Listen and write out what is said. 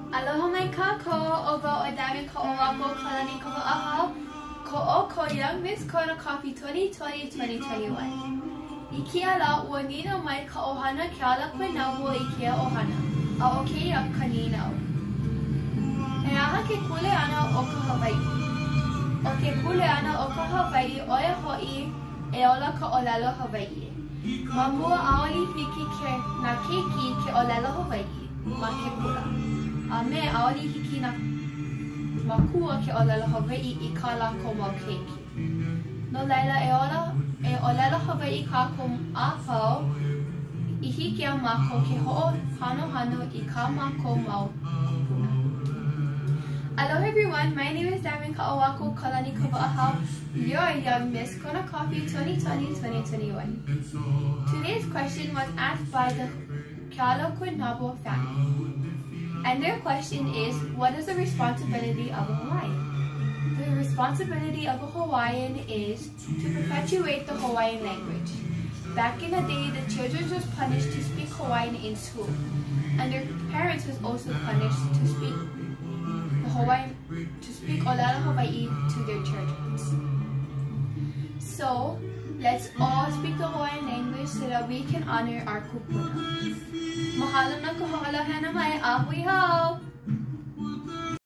Aloha mai kākou o wau o dami Kawaauhau kalani Kawaauhau ko o ko Young Miss Kona Coffee 2020-2021. I kia la ua nina mai ka ohana ke ala koe nau I kia ohana, a o ke ia ka ninau. E aha ke Kuleana o ka Hawai'i. O ke Kuleana o ka Hawai'i oia ho'i e ola ka olelo Hawai'i. Ma mua aoli hiki ke na keiki ke olelo Hawai'i ma ke kula. A me aoli hiki na makua ke olelo Hawai'i I ka lako mau keiki. No laila e olelo Hawai'i kako a pau I hiki a mako ke ho'o hano I ka mako mau kupuna. Aloha everyone, my name is Diamond Kawaauhau Kalani Kawaauhau, your Young Miss Kona Coffee 2020-2021. Today's question was asked by the Kawaauhau family. And their question is, what is the responsibility of a Hawaiian? The responsibility of a Hawaiian is to perpetuate the Hawaiian language. Back in the day, the children was punished to speak Hawaiian in school, and their parents was also punished to speak Olelo Hawaii to their children. So, let's all speak the Hawaiian language so that we can honor our kupuna. Mahalo na ka ho'olohana mai, ahui hau!